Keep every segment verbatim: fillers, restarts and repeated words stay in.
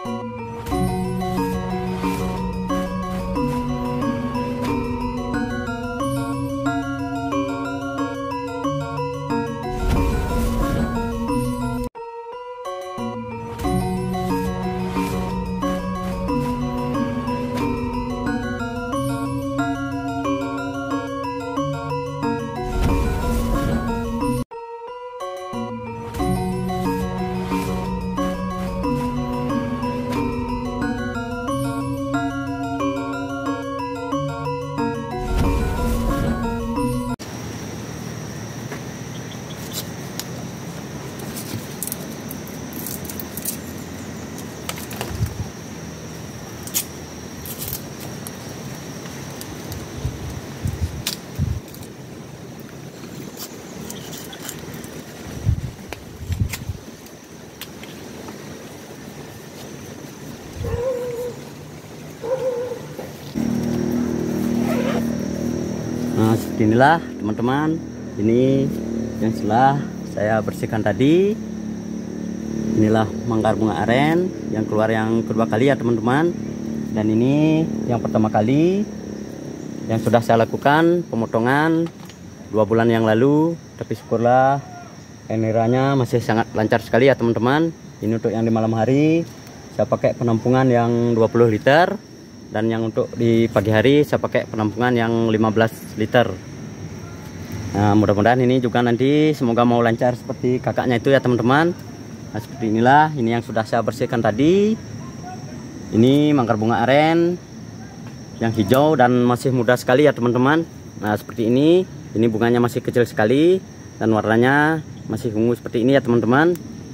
Nah, seperti inilah teman-teman, ini yang setelah saya bersihkan tadi. Inilah manggar bunga aren yang keluar yang kedua kali ya teman-teman. Dan ini yang pertama kali yang sudah saya lakukan pemotongan dua bulan yang lalu. Tapi syukurlah eneranya masih sangat lancar sekali ya teman-teman. Ini untuk yang di malam hari saya pakai penampungan yang dua puluh liter. Dan yang untuk di pagi hari saya pakai penampungan yang lima belas liter. Nah, mudah-mudahan ini juga nanti semoga mau lancar seperti kakaknya itu ya teman-teman. Nah, seperti inilah ini yang sudah saya bersihkan tadi. Ini manggar bunga aren yang hijau dan masih muda sekali ya teman-teman. Nah, seperti ini. Ini bunganya masih kecil sekali dan warnanya masih ungu seperti ini ya teman-teman.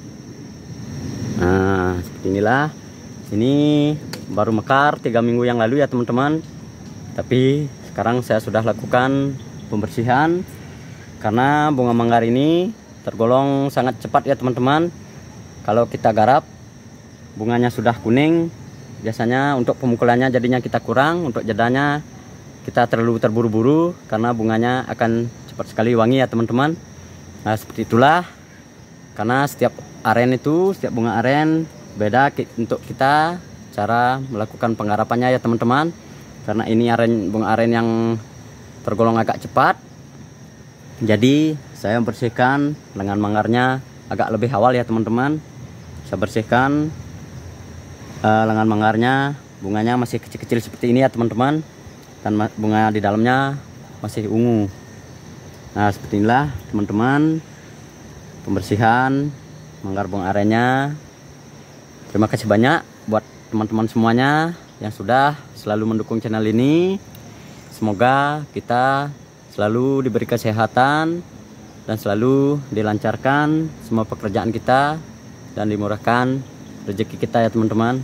Nah, seperti inilah. Ini baru mekar tiga minggu yang lalu ya teman-teman. Tapi sekarang saya sudah lakukan pembersihan karena bunga manggar ini tergolong sangat cepat ya teman-teman. Kalau kita garap bunganya sudah kuning, biasanya untuk pemukulannya jadinya kita kurang, untuk jedanya kita terlalu terburu-buru karena bunganya akan cepat sekali wangi ya teman-teman. Nah, seperti itulah, karena setiap aren itu, setiap bunga aren beda untuk kita cara melakukan penggarapannya ya teman-teman. Karena ini aren bunga aren yang tergolong agak cepat, jadi saya bersihkan lengan manggarnya agak lebih awal ya teman-teman. Saya bersihkan uh, lengan manggarnya, bunganya masih kecil-kecil seperti ini ya teman-teman, dan bunga di dalamnya masih ungu. Nah, seperti inilah teman-teman pembersihan manggar bunga arennya. Terima kasih banyak buat teman-teman semuanya yang sudah selalu mendukung channel ini. Semoga kita selalu diberi kesehatan dan selalu dilancarkan semua pekerjaan kita dan dimurahkan rezeki kita ya teman-teman.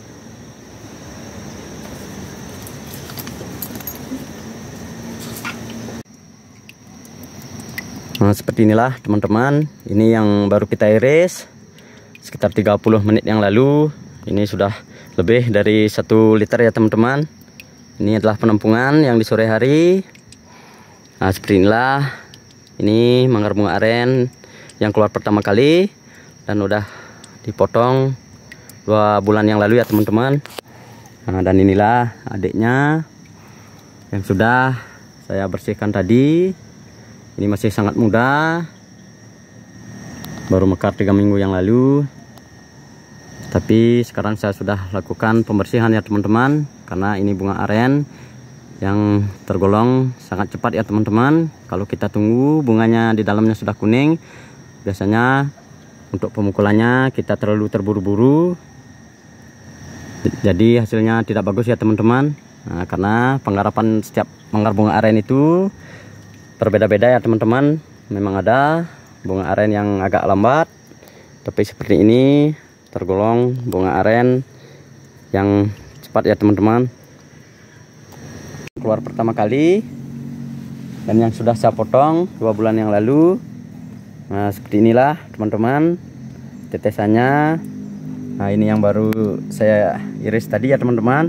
Nah, seperti inilah teman-teman, ini yang baru kita iris sekitar tiga puluh menit yang lalu. Ini sudah lebih dari satu liter ya teman-teman. Ini adalah penampungan yang di sore hari. Nah, seperti inilah, ini manggar bunga aren yang keluar pertama kali dan udah dipotong dua bulan yang lalu ya teman-teman. Nah, dan inilah adiknya yang sudah saya bersihkan tadi. Ini masih sangat muda, baru mekar tiga minggu yang lalu. Tapi sekarang saya sudah lakukan pembersihan ya teman-teman, karena ini bunga aren yang tergolong sangat cepat ya teman-teman. Kalau kita tunggu bunganya di dalamnya sudah kuning, biasanya untuk pemukulannya kita terlalu terburu-buru, jadi hasilnya tidak bagus ya teman-teman. Nah, karena penggarapan setiap manggar bunga aren itu berbeda-beda ya teman-teman. Memang ada bunga aren yang agak lambat, tapi seperti ini tergolong bunga aren yang cepat ya teman-teman. Keluar pertama kali dan yang sudah saya potong dua bulan yang lalu. Nah, seperti inilah teman-teman tetesannya. Nah, ini yang baru saya iris tadi ya teman-teman.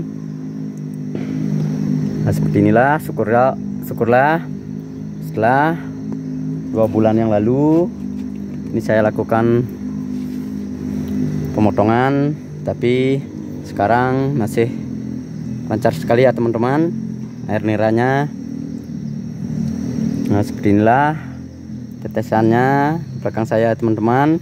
Nah, seperti inilah, syukurlah syukurlah setelah dua bulan yang lalu ini saya lakukan pemotongan, tapi sekarang masih lancar sekali ya teman-teman air niranya. Nah seperti inilah tetesannya belakang saya teman-teman.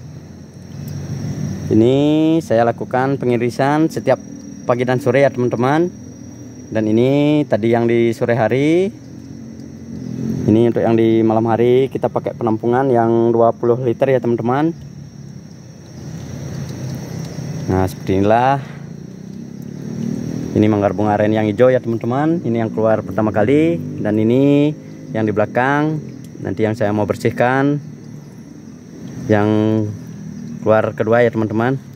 Ini saya lakukan pengirisan setiap pagi dan sore ya teman-teman. Dan ini tadi yang di sore hari. Ini untuk yang di malam hari kita pakai penampungan yang dua puluh liter ya teman-teman. Nah seperti inilah. Ini manggar bunga aren yang hijau ya teman-teman. Ini yang keluar pertama kali. Dan ini yang di belakang. Nanti yang saya mau bersihkan yang keluar kedua ya teman-teman.